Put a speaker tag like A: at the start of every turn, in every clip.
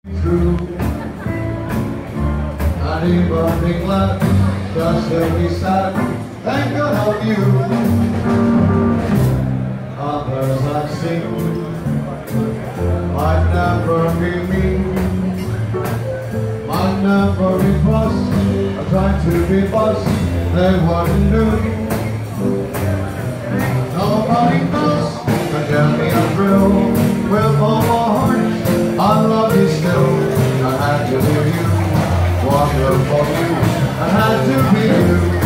A: True, not even be glad, just to be sad, thank God of you. Others I've seen might never be me, might never be plus, I tried to be boss, they wouldn't do. Nobody knows, but give me a thrill, with all my heart, I love you still. I had to be you, wonderful you, I had to be you.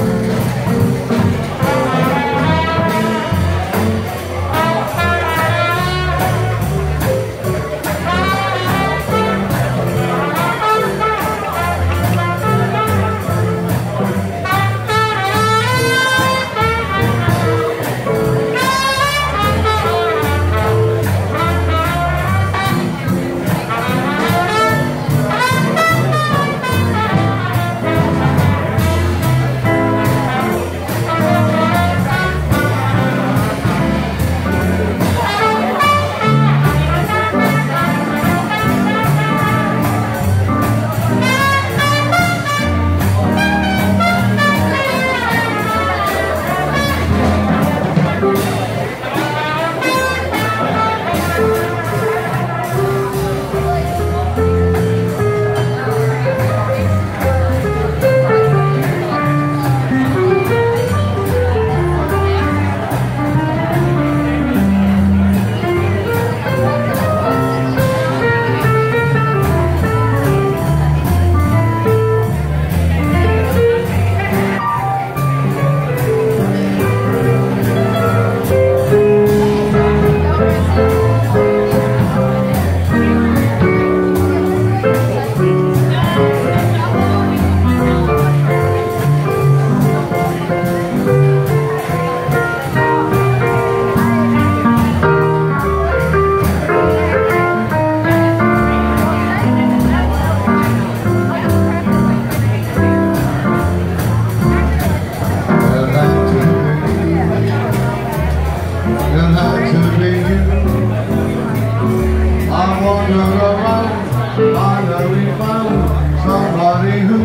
A: Finally found somebody who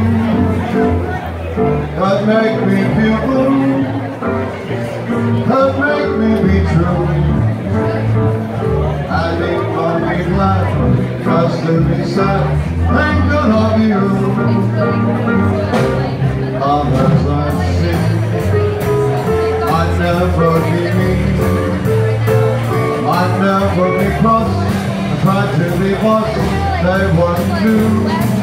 A: could make me feel blue, could make me be true. I think I'll be glad, just to be sad, thank God of you. Others I've seen I'd never be me, I'd never be cross, I tried to be boss, they wouldn't do.